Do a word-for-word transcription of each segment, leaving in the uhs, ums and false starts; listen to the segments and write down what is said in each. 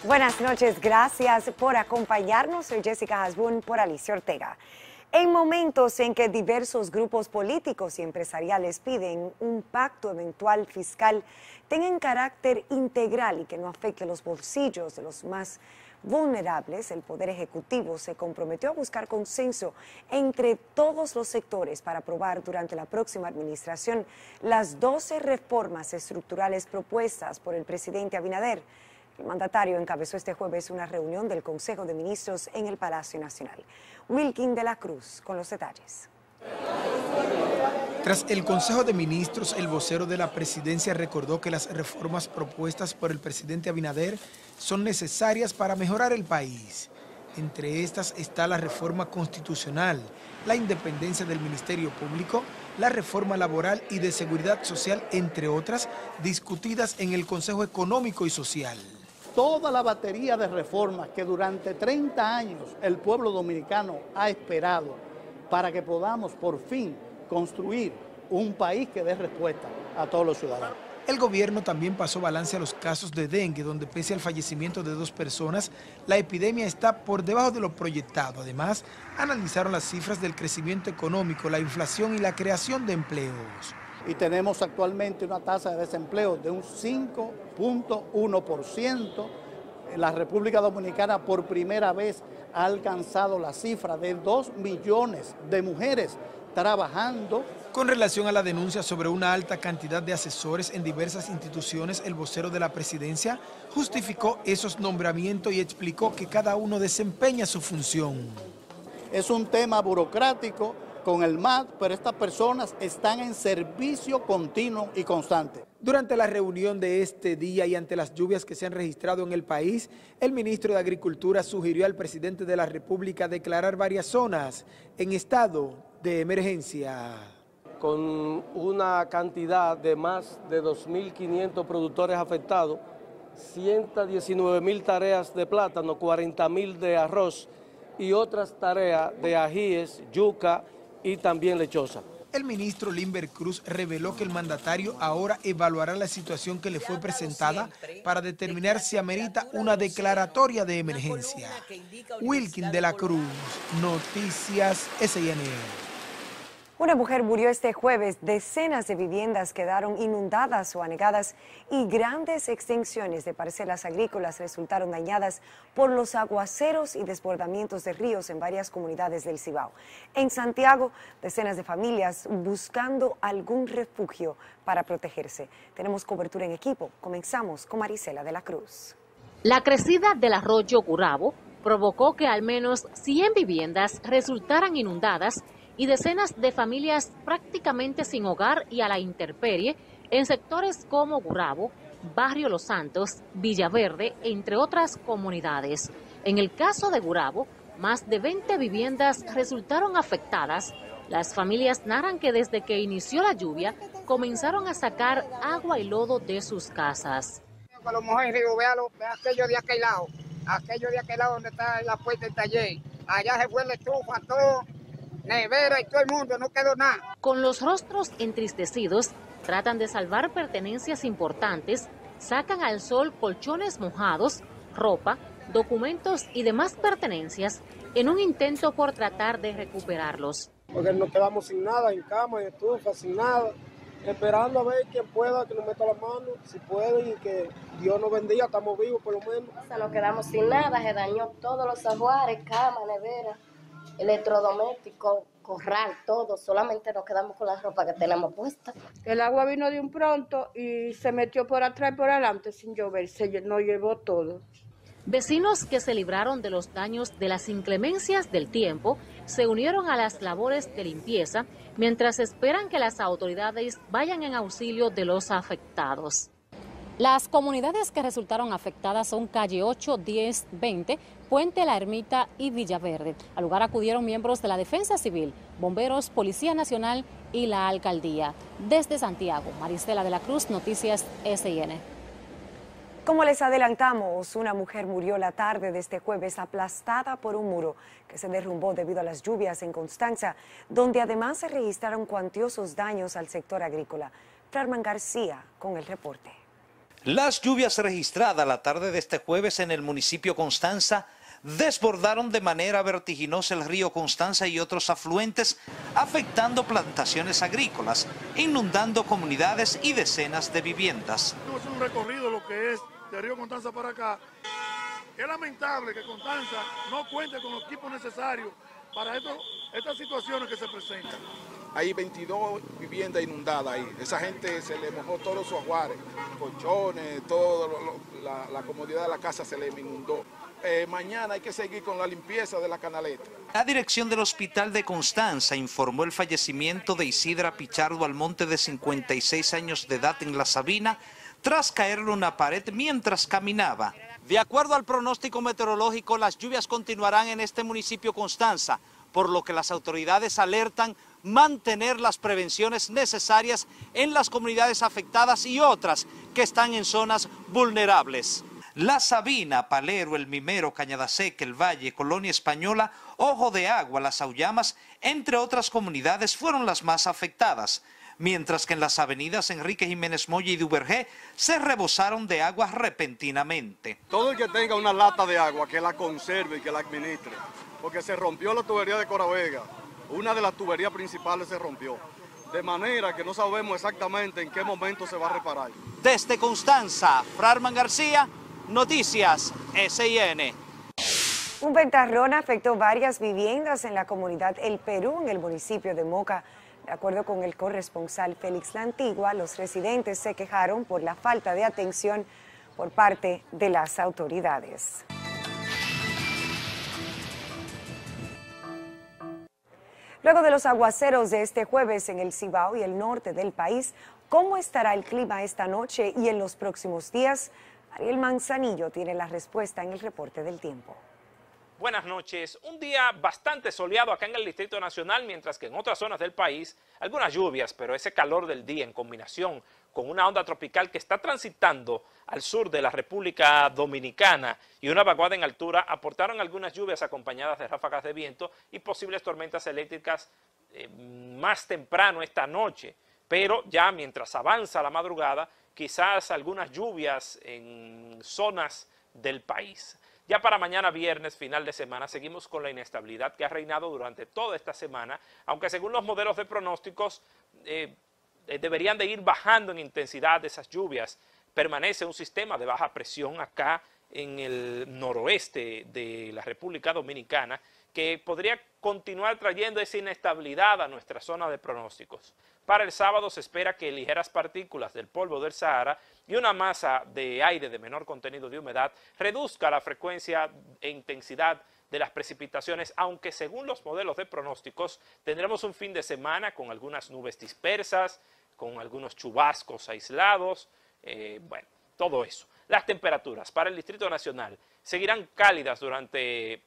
Buenas noches, gracias por acompañarnos. Soy Jessica Hasbun por Alicia Ortega. En momentos en que diversos grupos políticos y empresariales piden un pacto eventual fiscal tenga carácter integral y que no afecte los bolsillos de los más vulnerables, el Poder Ejecutivo se comprometió a buscar consenso entre todos los sectores para aprobar durante la próxima administración las doce reformas estructurales propuestas por el presidente Abinader. El mandatario encabezó este jueves una reunión del Consejo de Ministros en el Palacio Nacional. Wilkin de la Cruz con los detalles. Tras el Consejo de Ministros, el vocero de la presidencia recordó que las reformas propuestas por el presidente Abinader son necesarias para mejorar el país. Entre estas está la reforma constitucional, la independencia del Ministerio Público, la reforma laboral y de seguridad social, entre otras, discutidas en el Consejo Económico y Social. Toda la batería de reformas que durante treinta años el pueblo dominicano ha esperado para que podamos por fin construir un país que dé respuesta a todos los ciudadanos. El gobierno también pasó balance a los casos de dengue, donde pese al fallecimiento de dos personas, la epidemia está por debajo de lo proyectado. Además, analizaron las cifras del crecimiento económico, la inflación y la creación de empleos. Y tenemos actualmente una tasa de desempleo de un cinco punto uno por ciento. La República Dominicana por primera vez ha alcanzado la cifra de dos millones de mujeres trabajando. Con relación a la denuncia sobre una alta cantidad de asesores en diversas instituciones, el vocero de la presidencia justificó esos nombramientos y explicó que cada uno desempeña su función. Es un tema burocrático con el M A D, pero estas personas están en servicio continuo y constante. Durante la reunión de este día y ante las lluvias que se han registrado en el país, el ministro de Agricultura sugirió al presidente de la República declarar varias zonas en estado de emergencia. Con una cantidad de más de dos mil quinientos productores afectados, ciento diecinueve mil tareas de plátano, cuarenta mil de arroz y otras tareas de ajíes, yuca y también lechosa. El ministro Limber Cruz reveló que el mandatario ahora evaluará la situación que le fue presentada para determinar si amerita una declaratoria de emergencia. Wilkin de la Cruz, Noticias S I N. Una mujer murió este jueves, decenas de viviendas quedaron inundadas o anegadas y grandes extensiones de parcelas agrícolas resultaron dañadas por los aguaceros y desbordamientos de ríos en varias comunidades del Cibao. En Santiago, decenas de familias buscando algún refugio para protegerse. Tenemos cobertura en equipo. Comenzamos con Marisela de la Cruz. La crecida del arroyo Gurabo provocó que al menos cien viviendas resultaran inundadas y decenas de familias prácticamente sin hogar y a la intemperie en sectores como Gurabo, Barrio Los Santos, Villaverde, entre otras comunidades. En el caso de Gurabo, más de veinte viviendas resultaron afectadas. Las familias narran que desde que inició la lluvia comenzaron a sacar agua y lodo de sus casas. Cuando mojó el río, véalo, ve aquello de aquel lado, aquello de aquel lado donde está la puerta del taller. Allá se fue la estufa, todo. Nevera y todo el mundo, no quedó nada. Con los rostros entristecidos, tratan de salvar pertenencias importantes, sacan al sol colchones mojados, ropa, documentos y demás pertenencias en un intento por tratar de recuperarlos. Porque nos quedamos sin nada, en cama, en estufa, sin nada, esperando a ver quién pueda, que nos meta la mano, si puede y que Dios nos bendiga, estamos vivos por lo menos. O sea, nos quedamos sin nada, se dañó todos los ajuares, cama, nevera, electrodoméstico, corral, todo, solamente nos quedamos con la ropa que tenemos puesta. El agua vino de un pronto y se metió por atrás y por adelante sin llover, se nos llevó todo. Vecinos que se libraron de los daños de las inclemencias del tiempo se unieron a las labores de limpieza mientras esperan que las autoridades vayan en auxilio de los afectados. Las comunidades que resultaron afectadas son Calle ocho, diez, veinte, Puente La Ermita y Villaverde. Al lugar acudieron miembros de la Defensa Civil, bomberos, Policía Nacional y la Alcaldía. Desde Santiago, Marisela de la Cruz, Noticias S I N. Como les adelantamos, una mujer murió la tarde de este jueves aplastada por un muro que se derrumbó debido a las lluvias en Constanza, donde además se registraron cuantiosos daños al sector agrícola. Flarman García con el reporte. Las lluvias registradas la tarde de este jueves en el municipio Constanza desbordaron de manera vertiginosa el río Constanza y otros afluentes, afectando plantaciones agrícolas, inundando comunidades y decenas de viviendas. Es un recorrido lo que es de río Constanza para acá. Es lamentable que Constanza no cuente con los equipos necesarios para esto, estas situaciones que se presentan. Hay veintidós viviendas inundadas ahí. Esa gente se le mojó todos sus ajuares, colchones, todo, lo, lo, la, la comodidad de la casa se le inundó. Eh, mañana hay que seguir con la limpieza de la canaleta. La dirección del hospital de Constanza informó el fallecimiento de Isidra Pichardo Almonte, de cincuenta y seis años de edad, en La Sabina, tras caerle una pared mientras caminaba. De acuerdo al pronóstico meteorológico, las lluvias continuarán en este municipio Constanza, por lo que las autoridades alertan mantener las prevenciones necesarias en las comunidades afectadas y otras que están en zonas vulnerables. La Sabina, Palero, El Mimero, Cañada Seca, El Valle, Colonia Española, Ojo de Agua, Las Auyamas, entre otras comunidades, fueron las más afectadas, mientras que en las avenidas Enrique Jiménez Moya y Duvergé se rebosaron de agua repentinamente. Todo el que tenga una lata de agua, que la conserve y que la administre, porque se rompió la tubería de Coravega, una de las tuberías principales se rompió, de manera que no sabemos exactamente en qué momento se va a reparar. Desde Constanza, Frarman García, Noticias S I N. Un ventarrón afectó varias viviendas en la comunidad El Perú, en el municipio de Moca. De acuerdo con el corresponsal Félix La Antigua, los residentes se quejaron por la falta de atención por parte de las autoridades. Luego de los aguaceros de este jueves en el Cibao y el norte del país, ¿cómo estará el clima esta noche y en los próximos días? Ariel Manzanillo tiene la respuesta en el reporte del tiempo. Buenas noches. Un día bastante soleado acá en el Distrito Nacional, mientras que en otras zonas del país algunas lluvias, pero ese calor del día en combinación con una onda tropical que está transitando al sur de la República Dominicana y una vaguada en altura aportaron algunas lluvias acompañadas de ráfagas de viento y posibles tormentas eléctricas eh, más temprano esta noche. Pero ya mientras avanza la madrugada, quizás algunas lluvias en zonas del país. Ya para mañana viernes, final de semana, seguimos con la inestabilidad que ha reinado durante toda esta semana, aunque según los modelos de pronósticos eh, eh, deberían de ir bajando en intensidad esas lluvias. Permanece un sistema de baja presión acá en el noroeste de la República Dominicana que podría continuar trayendo esa inestabilidad a nuestra zona de pronósticos. Para el sábado se espera que ligeras partículas del polvo del Sahara y una masa de aire de menor contenido de humedad reduzca la frecuencia e intensidad de las precipitaciones, aunque según los modelos de pronósticos tendremos un fin de semana con algunas nubes dispersas, con algunos chubascos aislados, eh, bueno, todo eso. Las temperaturas para el Distrito Nacional seguirán cálidas durante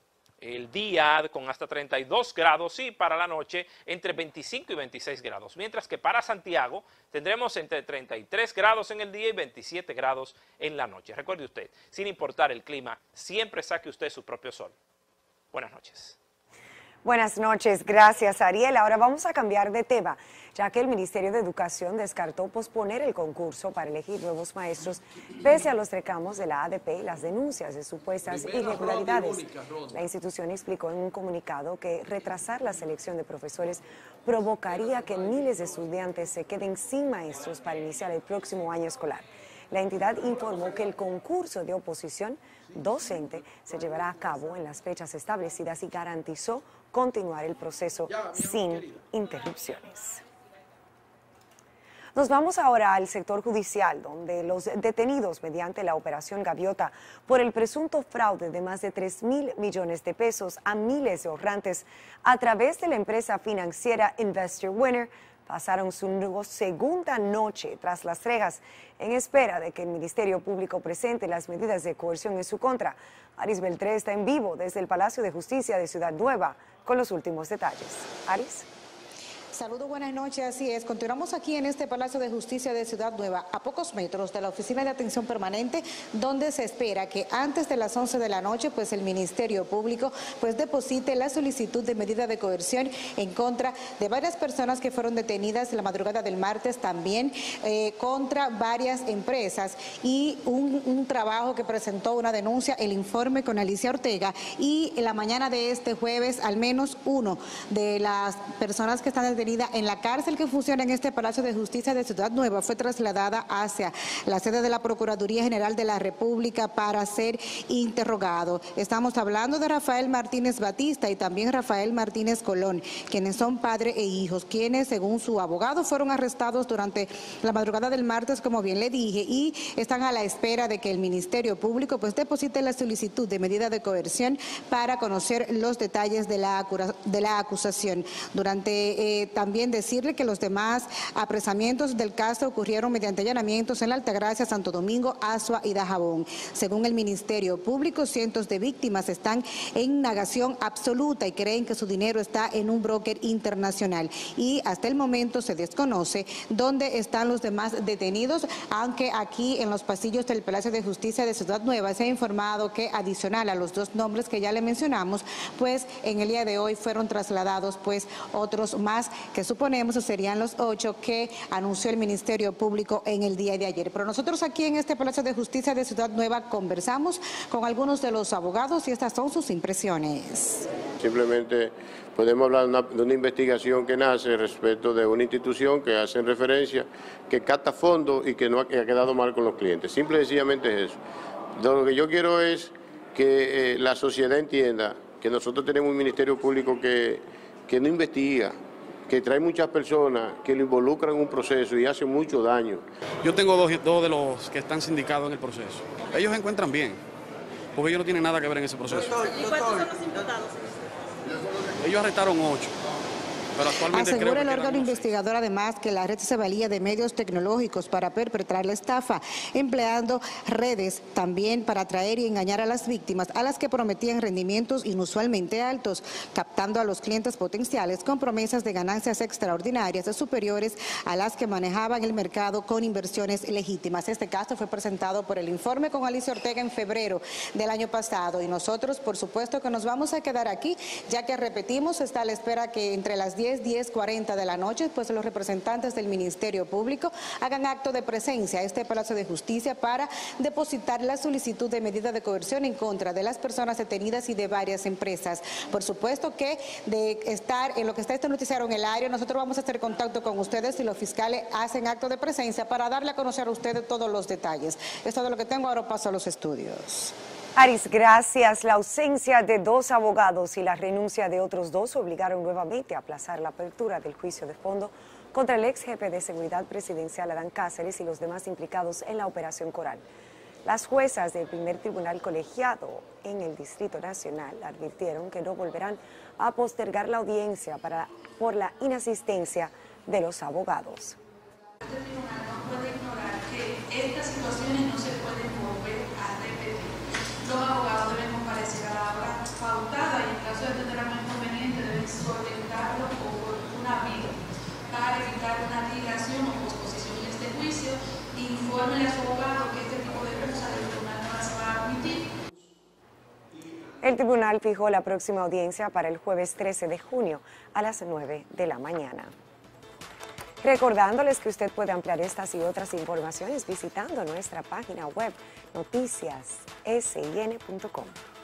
el día con hasta treinta y dos grados y para la noche entre veinticinco y veintiséis grados, mientras que para Santiago tendremos entre treinta y tres grados en el día y veintisiete grados en la noche. Recuerde usted, sin importar el clima, siempre saque usted su propio sol. Buenas noches. Buenas noches, gracias Ariel. Ahora vamos a cambiar de tema, ya que el Ministerio de Educación descartó posponer el concurso para elegir nuevos maestros pese a los reclamos de la A D P y las denuncias de supuestas irregularidades. La institución explicó en un comunicado que retrasar la selección de profesores provocaría que miles de estudiantes se queden sin maestros para iniciar el próximo año escolar. La entidad informó que el concurso de oposición docente se llevará a cabo en las fechas establecidas y garantizó continuar el proceso sin interrupciones. Nos vamos ahora al sector judicial, donde los detenidos mediante la operación Gaviota por el presunto fraude de más de tres mil millones de pesos a miles de ahorrantes a través de la empresa financiera Investor Winner pasaron su segunda noche tras las rejas en espera de que el Ministerio Público presente las medidas de coerción en su contra. Aris Beltré está en vivo desde el Palacio de Justicia de Ciudad Nueva con los últimos detalles. Aris. Saludos, buenas noches, así es. Continuamos aquí en este Palacio de Justicia de Ciudad Nueva, a pocos metros de la Oficina de Atención Permanente, donde se espera que antes de las once de la noche, pues el Ministerio Público pues deposite la solicitud de medida de coerción en contra de varias personas que fueron detenidas la madrugada del martes, también eh, contra varias empresas, y un, un trabajo que presentó una denuncia, el informe con Alicia Ortega, y en la mañana de este jueves al menos uno de las personas que están detenidas en la cárcel que funciona en este Palacio de Justicia de Ciudad Nueva fue trasladada hacia la sede de la Procuraduría General de la República para ser interrogado. Estamos hablando de Rafael Martínez Batista y también Rafael Martínez Colón, quienes son padre e hijos, quienes según su abogado fueron arrestados durante la madrugada del martes, como bien le dije, y están a la espera de que el Ministerio Público pues deposite la solicitud de medida de coerción para conocer los detalles de la, de la acusación. Durante eh, también decirle que los demás apresamientos del caso ocurrieron mediante allanamientos en la Altagracia, Santo Domingo, Azua y Dajabón. Según el Ministerio Público, cientos de víctimas están en negación absoluta y creen que su dinero está en un broker internacional, y hasta el momento se desconoce dónde están los demás detenidos, aunque aquí en los pasillos del Palacio de Justicia de Ciudad Nueva se ha informado que adicional a los dos nombres que ya le mencionamos, pues en el día de hoy fueron trasladados pues otros más que suponemos serían los ocho que anunció el Ministerio Público en el día de ayer. Pero nosotros aquí en este Palacio de Justicia de Ciudad Nueva conversamos con algunos de los abogados y estas son sus impresiones. Simplemente podemos hablar de una, de una investigación que nace respecto de una institución que hace referencia, que capta fondos y que no ha, que ha quedado mal con los clientes. Simple y sencillamente es eso. Lo que yo quiero es que eh, la sociedad entienda que nosotros tenemos un Ministerio Público que, que no investiga, que trae muchas personas que lo involucran en un proceso y hace mucho daño. Yo tengo dos, dos de los que están sindicados en el proceso. Ellos se encuentran bien, porque ellos no tienen nada que ver en ese proceso. ¿Y cuántos son los imputados? Ellos arrestaron ocho. Pero actualmente asegura creo el que órgano investigador además que la red se valía de medios tecnológicos para perpetrar la estafa, empleando redes también para atraer y engañar a las víctimas, a las que prometían rendimientos inusualmente altos, captando a los clientes potenciales con promesas de ganancias extraordinarias superiores a las que manejaban el mercado con inversiones legítimas. Este caso fue presentado por el informe con Alicia Ortega en febrero del año pasado, y nosotros por supuesto que nos vamos a quedar aquí, ya que repetimos, está a la espera que entre las diez, diez cuarenta de la noche, pues los representantes del Ministerio Público hagan acto de presencia a este Palacio de Justicia para depositar la solicitud de medida de coerción en contra de las personas detenidas y de varias empresas. Por supuesto que de estar en lo que está este noticiario en el área, nosotros vamos a hacer contacto con ustedes y los fiscales hacen acto de presencia para darle a conocer a ustedes todos los detalles. Es todo lo que tengo, ahora paso a los estudios. Aris, gracias. La ausencia de dos abogados y la renuncia de otros dos obligaron nuevamente a aplazar la apertura del juicio de fondo contra el ex jefe de seguridad presidencial Adán Cáceres y los demás implicados en la Operación Coral. Las juezas del primer tribunal colegiado en el Distrito Nacional advirtieron que no volverán a postergar la audiencia para, por la inasistencia de los abogados. Este tribunal no puede ignorar que estas situaciones no se pueden volver a repetir. Los abogados deben comparecer a la hora pautada y en caso de tener algún inconveniente deben solventarlo por una vía para evitar una dilación o posposición de este juicio. Informen a su abogado que este tipo de cosas el tribunal no las va a admitir. El tribunal fijó la próxima audiencia para el jueves trece de junio a las nueve de la mañana. Recordándoles que usted puede ampliar estas y otras informaciones visitando nuestra página web noticias s i n punto com.